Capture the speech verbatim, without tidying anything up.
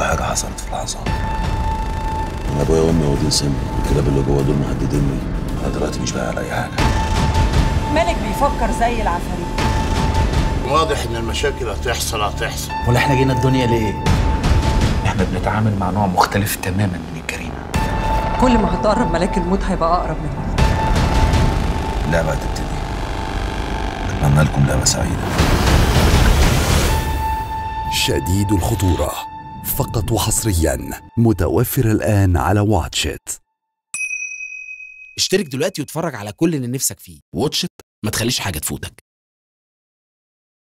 ولا حاجه حصلت في اللحظات. انا ابويا وامي واخدين سم، الكلاب اللي جوه دول مهدديني. انا دلوقتي مش بقى على اي حاجه. مالك بيفكر زي العفاريت. واضح ان المشاكل هتحصل هتحصل. ولا احنا جينا الدنيا ليه؟ احنا بنتعامل مع نوع مختلف تماما من الجريمه. كل ما هتقرب ملاك الموت هيبقى اقرب منه. اللعبه هتبتدي. اتمنى لكم لعبه سعيده. شديد الخطورة فقط وحصريا متوفر الآن على واتشيت. اشترك دلوقتي واتفرج على كل اللي نفسك فيه. واتشيت، ما تخليش حاجة تفوتك.